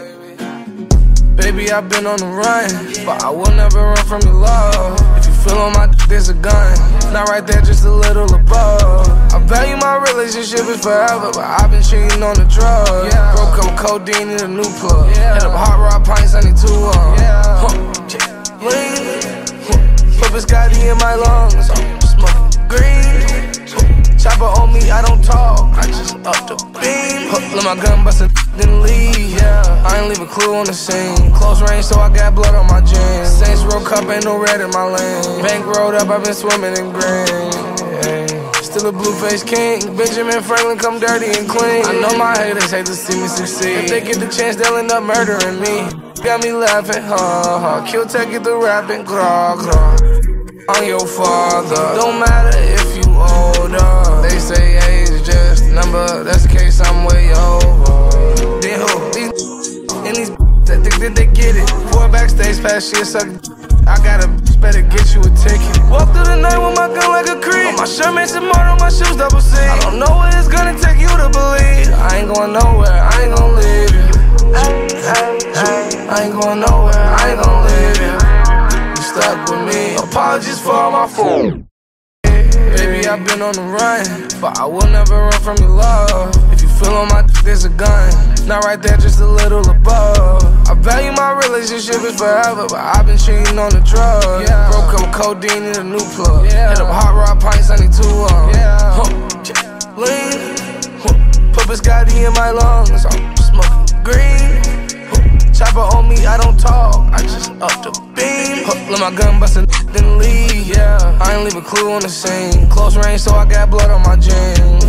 Baby, I've been on the run, but I will never run from your love. If you feel on my dick, there's a gun. Not right there, just a little above. I value my relationship is forever, but I've been cheating on the drugs. Yeah. Broke up codeine in a new plug. Yeah. Hit up hot rod pints, I need two of them. Yeah. Huh. Lean. Huh. Put biscotti in my lungs. I'm smoking green. Chopper on me, I don't talk, I just up the beam. Huh. Let my gun bust a then leave. Yeah. I ain't leave a clue on the scene. Close range, so I got blood on my jeans. Saints Row Cup, ain't no red in my lane. Bank rolled up, I've been swimming in green. Hey. Still a blue-faced king. Benjamin Franklin come dirty and clean. I know my haters hate to see me succeed. If they get the chance, they'll end up murdering me. Got me laughing, ha ha. Kill tech, get the rapping, gra gra. I'm your father. Don't matter if you older. They say age is just a number. That's the case, I'm way over. Then who? These and these that think that they get it. Boy backstage, past shit, suck. I got a better get you a ticket. Walk through the night with my gun like a creep. On my shirt, man, some more on my shoes, double C. I don't know what it's gonna take you to believe. I ain't going nowhere, I ain't gonna leave you. I ain't going nowhere, I ain't gonna leave you. You stuck with me. Apologies for all my fault. Baby, I've been on the run, but I will never run from your love. If you feel on my dick, there's a gun. Not right there, just a little above. I value my relationship is forever, but I've been cheating on the drugs. Yeah. Broke up codeine in a new plug. Yeah. Hit up hot rod pints, I need two of them. Yeah. Huh. Lean. Huh. Put biscotti in my lungs. I'm smoking green. Huh. Chopper on me, I don't talk, I just up the beam. Huh. Let my gun bust a then leave. Yeah. I ain't leave a clue on the scene. Close range, so I got blood on my jeans.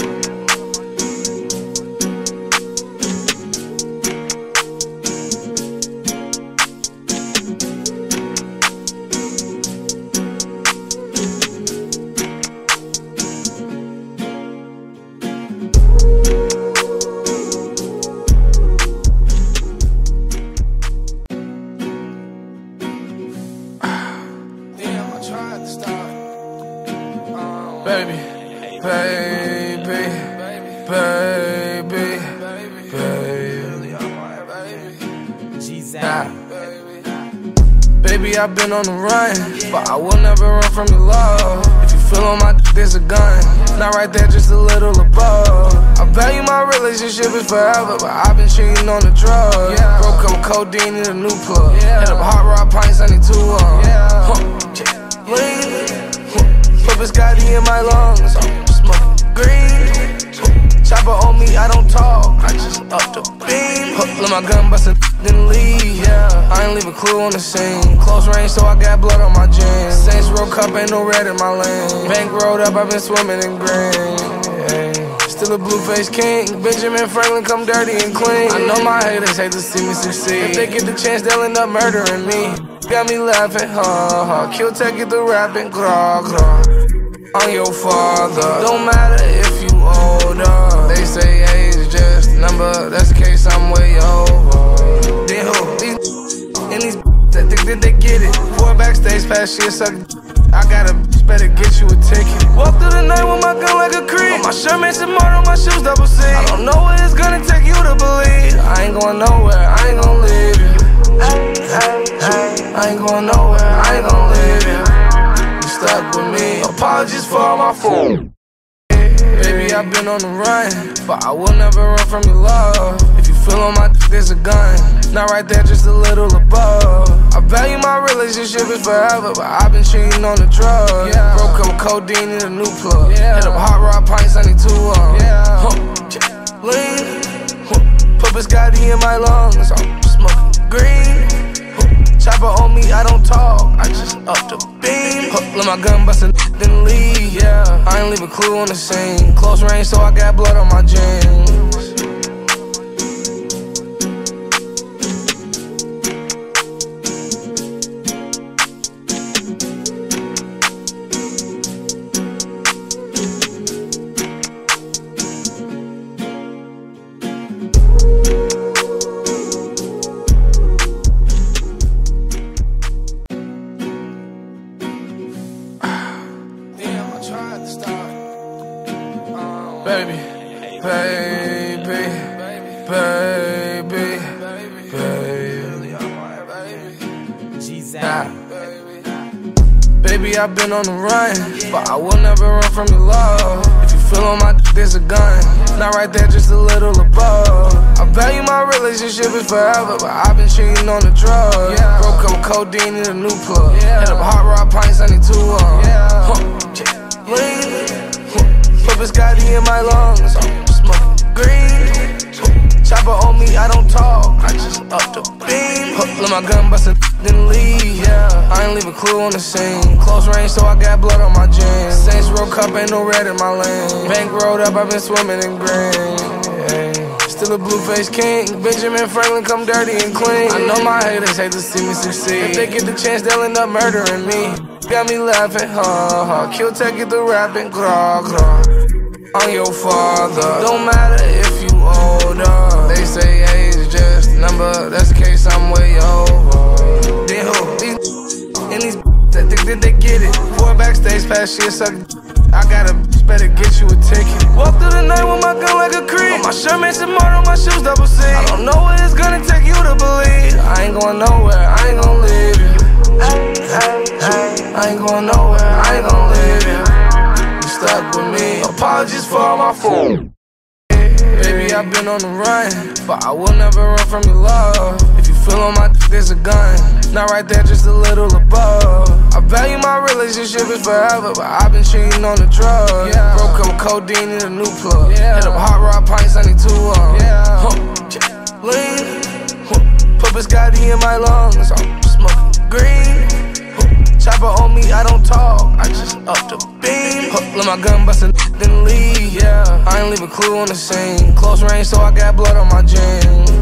Baby, baby, baby, baby, nah. Baby, I've been on the run, but I will never run from your love. If you feel on my dick, there's a gun. Not right there, just a little above. I value my relationship is forever, but I've been cheating on the drugs. Yeah. Broke up codeine in a new plug. Yeah. Hit up hot rod pints, I need two of them. Yeah. Huh. Lean. Put biscotti in my lungs. I'm smoking green. Chopper on me, I don't talk, I just up the beam. Let my gun bust a then leave. Yeah. I ain't leave a clue on the scene. Close range, so I got blood on my jeans. Saints Row Cup, ain't no red in my lane. Bank rolled up, I've been swimming in green. Hey. Still a blue-faced king. Benjamin Franklin come dirty and clean. I know my haters hate to see me succeed. If they get the chance, they'll end up murdering me. Got me laughing, ha ha. Kill tech, get the rapping, gra gra. I'm your father. Don't matter if you older. They say age is just a number. That's the case, I'm way over. Then who? These and these that think that they get it. Boy backstage, past shit, suck. I got a better get you a ticket. Walk through the night with my gun like a creep. On my shirt, man, some more on my shoes, double C. I don't know what it's gonna take you to believe. I ain't going nowhere, I ain't gonna leave you. I ain't going nowhere, I ain't gonna leave you. You stuck with me. Apologies for all my fault. Baby, I've been on the run, but I will never run from your love. If you feel on my dick, there's a gun. Not right there, just a little above. I value my relationship is forever, but I've been cheating on the drugs. Yeah. Broke up codeine in a new plug. Yeah. Hit up hot rod pints, I need two of them. Yeah. Huh. Lean. Huh. Put biscotti in my lungs. I'm smoking green. Huh. Chopper on me, I don't talk, I just up the beam. Huh. Let my gun bust a then leave. Yeah. I ain't leave a clue on the scene. Close range, so I got blood on my jeans. Baby, baby. Baby, I've been on the run, but I will never run from your love. If you feel on my dick, there's a gun. Not right there, just a little above. I value my relationship is forever, but I've been cheating on the drug. Yeah. Broke up codeine in a new plug. Yeah. Hit up hot rod pints, I need two of them. Yeah. Huh. Lean. Huh. Put biscotti in my lungs. I'm smoking green. Chopper on me, I don't talk, I just up the beam. Huh. Let my gun bust and then leave. Yeah. I ain't leave a clue on the scene. Close range, so I got blood on my jeans. Saints Row Cup, ain't no red in my lane. Bank rolled up, I've been swimming in green. Yeah. Still a blue-faced king. Benjamin Franklin come dirty and clean. I know my haters hate to see me succeed. If they get the chance, they'll end up murdering me. Got me laughing, ha ha. Kill tech, get the rapping, craw craw. I'm your father. Don't matter if you older. They say age is just a number. That's the case, I'm way over. Then who? These and these that think that they get it. Boy backstage, past shit, suck. I got a better get you a ticket. Walk through the night with my gun like a creep. On my shirt made some more, on my shoes double C. I don't know what it's gonna take you to believe. I ain't going nowhere, I ain't gonna leave you. I ain't going nowhere, I ain't gonna leave you. You stuck with me. Apologies for all my fault. Baby, I've been on the run, but I will never run from your love. If you feel on my dick, there's a gun. Not right there, just a little above. I value my relationship is forever, but I've been cheating on the drug. Yeah. Broke up codeine in a new plug. Yeah. Hit up hot rod pints, I need two of them. Yeah. Huh. Lean. Huh. Put biscotti in my lungs. I'm smoking green. Huh. Chopper on me, I don't talk, I just up the beam. Huh. Let my gun bust and then leave. Yeah. I ain't leave a clue on the scene. Close range, so I got blood on my jeans.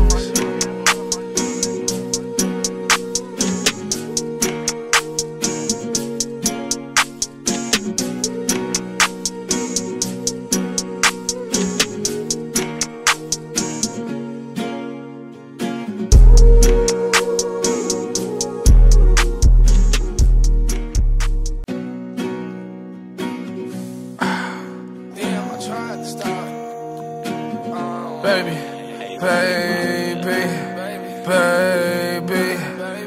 Baby, baby, baby, baby,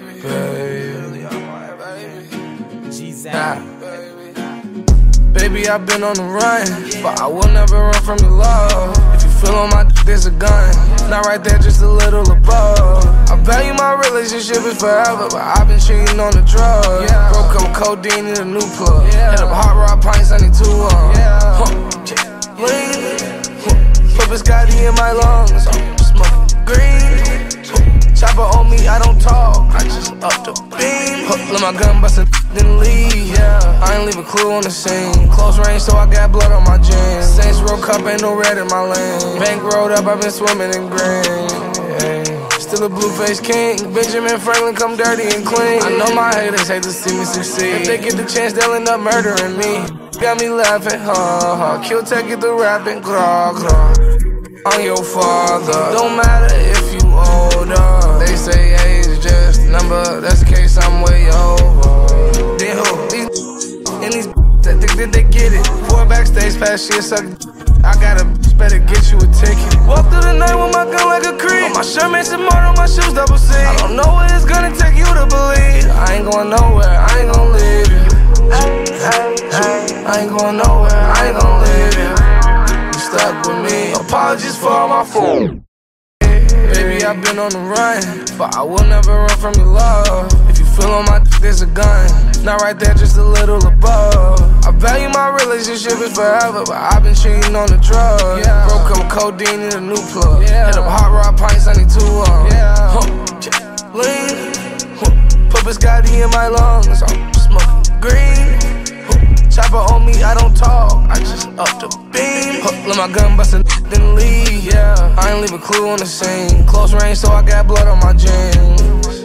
nah. Baby, I've been on the run, but I will never run from your love. If you feel on my dick, there's a gun. Not right there, just a little above. I value my relationship is forever, but I've been cheating on the drug. Yeah. Broke up codeine in a new plug. Yeah. Hit up hot rod pints, I need two of them. Yeah. Huh. Lean. Put biscotti in my lungs. I'm smoking green. Chopper on me, I don't talk, I just up the beam. Let my gun bust and then leave. Yeah. I ain't leave a clue on the scene. Close range, so I got blood on my jeans. Saints Row Cup, ain't no red in my lane. Bank rolled up, I've been swimming in green. Yeah. Still a blue-faced king. Benjamin Franklin come dirty and clean. I know my haters hate to see me succeed. If they get the chance, they'll end up murdering me. Got me laughing, ha ha. Kill tech, get the rapping, craw craw. I'm your father. Don't matter if you older. They say age is just a number. That's the case, I'm way over. Then who? These and these that think that they get it. Boy backstage, past shit, suck. I got a better get you a ticket. Walk through the night with my gun like a creep. On my shirt made some more, on my shoes double C. I don't know what it's gonna take you to believe. I ain't going nowhere, I ain't gonna leave you. I ain't going nowhere, I ain't gonna leave you. You stuck with me. Apologies for all my fault. Baby, I've been on the run, but I will never run from your love. If you feel on my dick, there's a gun. Not right there, just a little above. I value my relationship is forever, but I've been cheating on the drug. Yeah. Broke up codeine in a new plug. Yeah. Hit up hot rod pints, I need two of them. Yeah. Huh. Lean. Huh. Put biscotti in my lungs. I'm smoking green. Huh. Chopper on me, I don't talk, I just up the beam. Huh. Let my gun bust and then leave. Yeah. I ain't leave a clue on the scene. Close range, so I got blood on my jeans.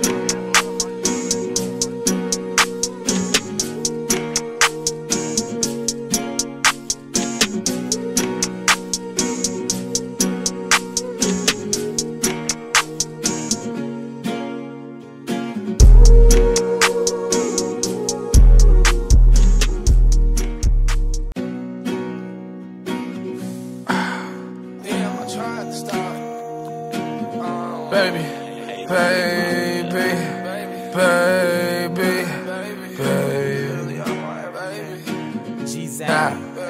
Baby, baby, baby, baby, baby. Nah.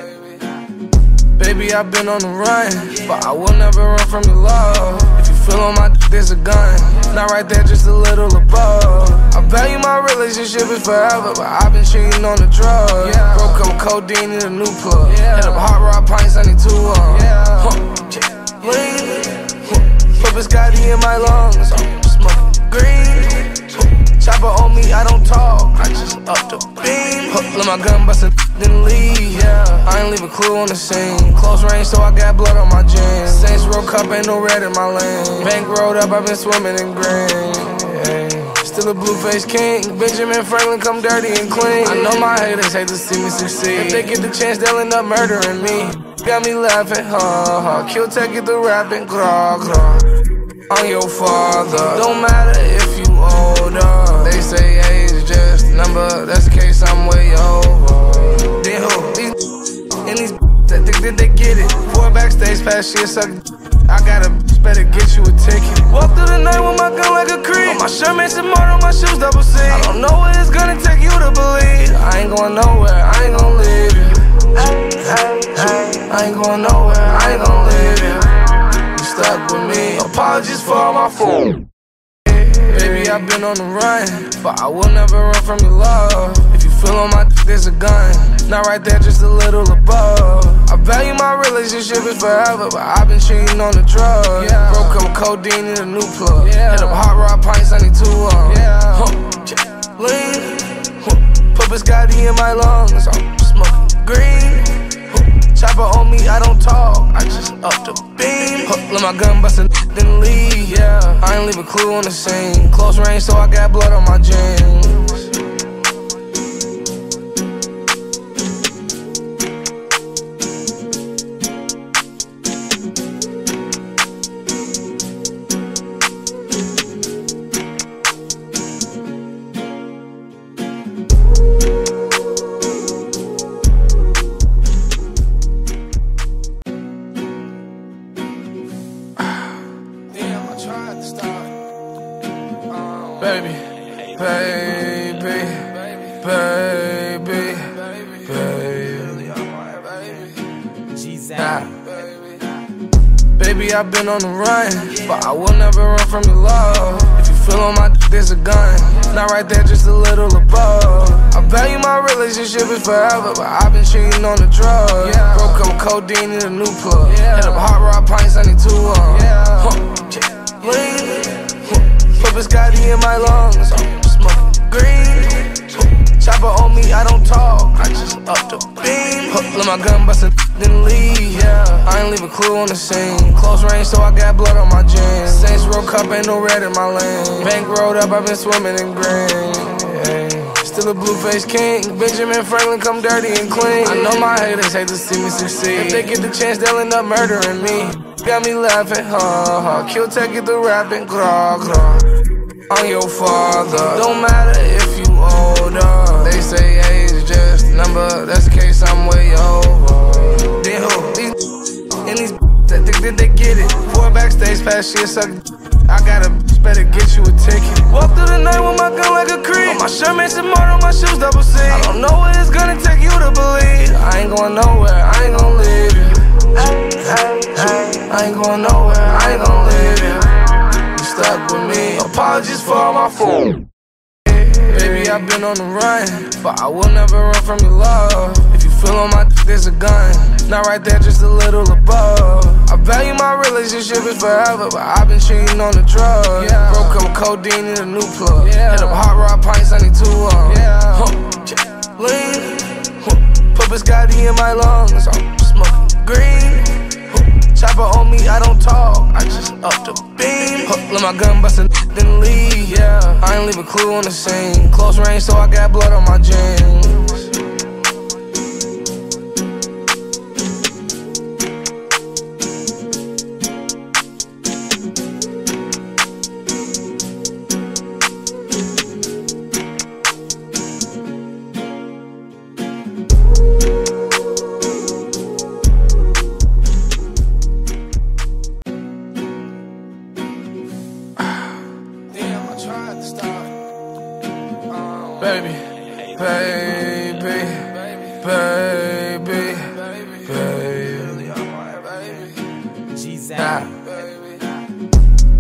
Baby, I've been on the run, but I will never run from your love. If you feel on my dick, there's a gun. Not right there, just a little above. I value my relationship is forever, but I've been cheating on the drugs. Yeah. Broke up codeine in a new plug. Yeah. Hit up hot rod pints, I need two of them. Yeah. Huh. Lean. Huh. Put biscotti in my lungs. I'm smoking green. Chopper on me, I don't talk, I just up the beam. Huh. Let my gun bust a then leave. Yeah. I ain't leave a clue on the scene. Close range, so I got blood on my jeans. Saints Row Cup, ain't no red in my lane. Bank rolled up, I've been swimming in green. Yeah. Still a blue-faced king. Benjamin Franklin, come dirty and clean. I know my haters hate to see me succeed. If they get the chance, they'll end up murdering me. Got me laughing, ha ha. Kill tech, get the rapping, craw craw. I'm your father. Don't matter if you older. They say age is just a number. That's the case, I'm way over. Then who? These and these that think that they get it. Four backstage pass shit suck. I got a better get you a ticket. Walk through the night with my gun like a creep. On my shirt makes some more on my shoes double C. I don't know what it's gonna take you to believe. I ain't going nowhere, I ain't gonna leave you. I ain't going nowhere, I ain't gonna leave you. You stuck with me. Apologies for all my fault. Baby, I've been on the run, but I will never run from your love. If you feel on my dick, there's a gun. Not right there, just a little above. I value my relationship is forever, but I've been cheating on the drugs. Yeah. Broke up codeine in a new plug. Yeah. Hit up hot rod pints, I need two of them. Yeah. Huh. Lean. Huh. Put biscotti in my lungs. I'm smoking green. Huh. Chopper on me, I don't talk, I just up the beam. Huh. Let my gun bust a then leave. Yeah. I ain't leave a clue on the scene. Close range, so I got blood on my jeans. Baby, baby, baby, baby, nah. Baby, I've been on the run, but I will never run from your love. If you feel on my dick, there's a gun. Not right there, just a little above. I value my relationship is forever, but I've been cheating on the drugs. Yeah. Broke up codeine in a new plug. Yeah. Hit up hot rod pints, I need two of them. Yeah. Huh. Lean. Put biscotti in my lungs. I'm smoking green. Chopper on me, I don't talk, I just up the beam. Let my gun bust a then leave. Yeah. I ain't leave a clue on the scene. Close range, so I got blood on my jeans. Saints Row Cup, ain't no red in my lane. Bank rolled up, I've been swimming in green. Yeah. Still a blue-faced king. Benjamin Franklin, come dirty and clean. I know my haters hate to see me succeed. If they get the chance, they'll end up murdering me. Got me laughing, ha ha. Kill tech, get the rapping, craw craw. I'm your father. Don't matter if you older. They say age is just a number. That's the case, I'm way over. Then who? These and these that think that they get it. Four backstage pass shit suck. I got a better get you a ticket. Walk through the night with my gun like a creep. On my shirt makes some more on my shoes double C. I don't know what it's gonna take you to believe. I ain't going nowhere, I ain't gonna leave you. I ain't going nowhere, I ain't gonna leave you. You stuck with me. Apologies for all my fault. Baby, I've been on the run, but I will never run from your love. If you feel on my dick, there's a gun. Not right there, just a little above. I value my relationship is forever, but I've been cheating on the drugs. Yeah. Broke up codeine in a new plug. Yeah. Hit up hot rod pints, I need two of them. Yeah. Huh. Lean. Huh. Put biscotti in my lungs. I'm smoking green. Huh. Chopper on me, I don't talk, I just up the beam. Huh. Let my gun bust a then leave. Yeah. I ain't leave a clue on the scene. Close range, so I got blood on my jeans. Baby, baby, baby, baby.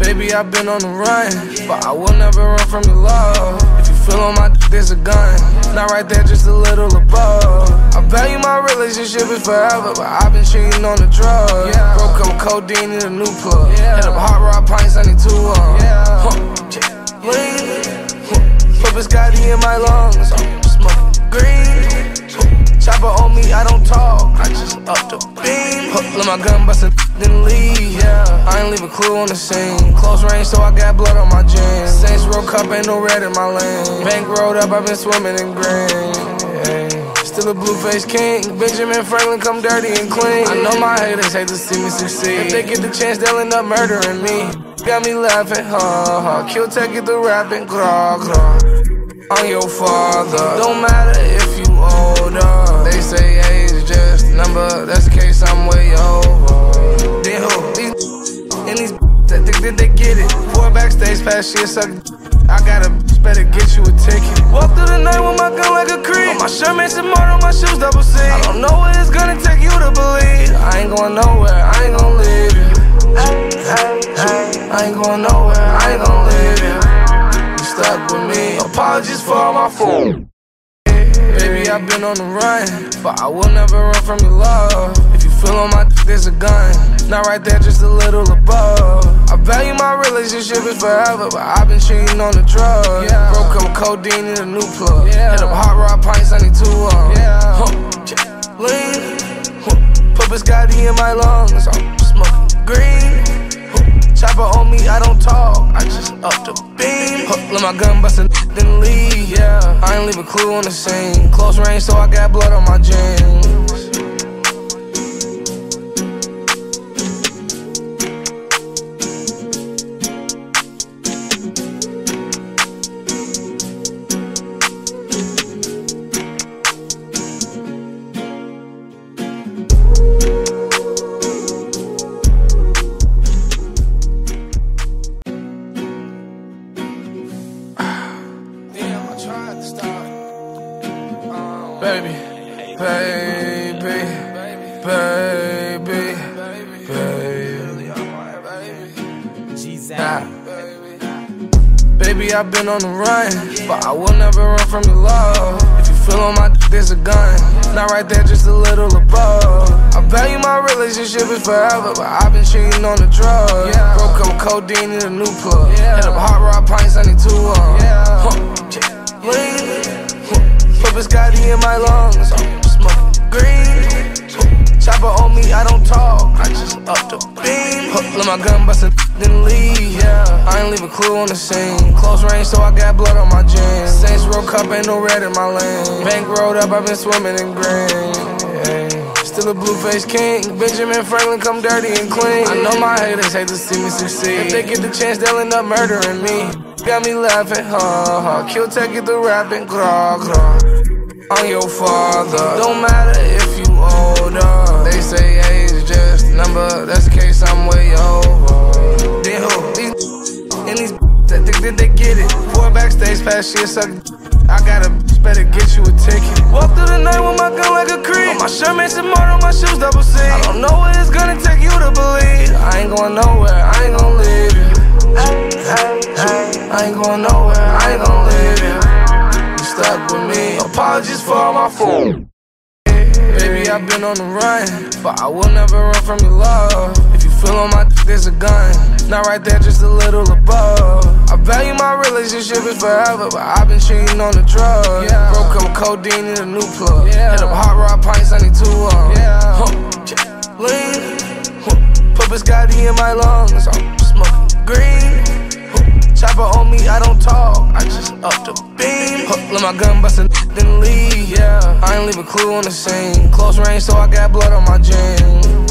Baby, I've been on the run, but I will never run from your love. If you feel on my dick, there's a gun. Not right there, just a little above. I value my relationship is forever, but I've been cheating on the drugs. Yeah. Broke up with codeine in a new plug. Yeah. Hit up hot rod pints, I need two of them. Yeah. Huh. Lean. Huh. Put biscotti in my lungs. I'm smoking green. Chopper on me, I don't talk, I just up the beam. Huh. Let my gun bust a then leave. Yeah. I ain't leave a clue on the scene. Close range, so I got blood on my jeans. Saints Row Cup, ain't no red in my lane. Bank rolled up, I've been swimming in green. Yeah. Still a blue-faced king. Benjamin Franklin come dirty and clean. I know my haters hate to see me succeed. If they get the chance, they'll end up murdering me. Got me laughing, ha ha. Kill tech, get the rapping, gra gra. I'm your father. Don't matter if you older. They say age is just a number. That's the case, I'm way over. Then who? These and these that think that they get it. Pour backstage past shit, suck. I got a better get you a ticket. Walk through the night with my gun like a creep. On my shirt makes it more on my shoes double C. I don't know what it's gonna take you to believe. I ain't going nowhere, I ain't gonna leave you. I ain't going nowhere, I ain't gonna leave you. You stuck with me. Apologies for all my fault. Baby, I've been on the run, but I will never run from your love. If you feel on my dick, there's a gun. Not right there, just a little above. I value my relationship is forever, but I've been cheating on the drugs. Yeah. Broke up with codeine in a new plug. Yeah. Hit up hot rod pints, I need two of them. Yeah. Huh. Lean. Huh. Put biscotti in my lungs. I'm smoking green. Huh. Chopper on me, I don't talk, I just up the beam. Huh. Let my gun bust a then leave. Yeah. I ain't leave a clue on the scene. Close range, so I got blood on my jeans. Baby, baby, baby, baby, nah. Baby, I've been on the run, but I will never run from your love. If you feel on my dick, there's a gun. Not right there, just a little above. I value my relationship is forever, but I've been cheating on the drugs. Yeah. Broke up with codeine in a new plug. Yeah. Hit up hot rod pints, I need two of them. Yeah. Huh. Lean. Put biscotti in my lungs. I'm smoking green. Chopper on me, I don't talk, I just up the beam. Let my gun bust a then leave. Yeah. I ain't leave a clue on the scene. Close range, so I got blood on my jeans. Saints Row Cup, ain't no red in my lane. Bank rolled up, I've been swimming in green. Yeah. Still a blue-faced king. Benjamin Franklin come dirty and clean. I know my haters hate to see me succeed. If they get the chance, they'll end up murdering me. Got me laughing, ha ha. Kill tech, get the rapping, gra gra. I'm your father. Don't matter if you older. They say age is just a number. That's the case, I'm way over. Then who? These and these that think that they get it. Pour backstage past shit, suck. I got a better get you a ticket. Walk through the night with my gun like a creep. On my shirt makes it more on my shoes double C. I don't know what it's gonna take you to believe. I ain't going nowhere, I ain't gonna leave you. I ain't going nowhere, I ain't gonna leave you. You stuck with me. Apologies for all my fault. Baby, I've been on the run, but I will never run from your love. If you feel on my dick, there's a gun. Not right there, just a little above. I value my relationship is forever, but I've been cheating on the drugs. Yeah. Broke up with codeine in a new plug. Yeah. Hit up hot rod pints, I need two of them. Yeah. Huh. Lean. Huh. Put biscotti in my lungs. I'm smoking green. Huh. Chopper on me, I don't talk, I just up the beam. Huh. Let my gun bust a then leave. Yeah. I ain't leave a clue on the scene. Close range, so I got blood on my jeans.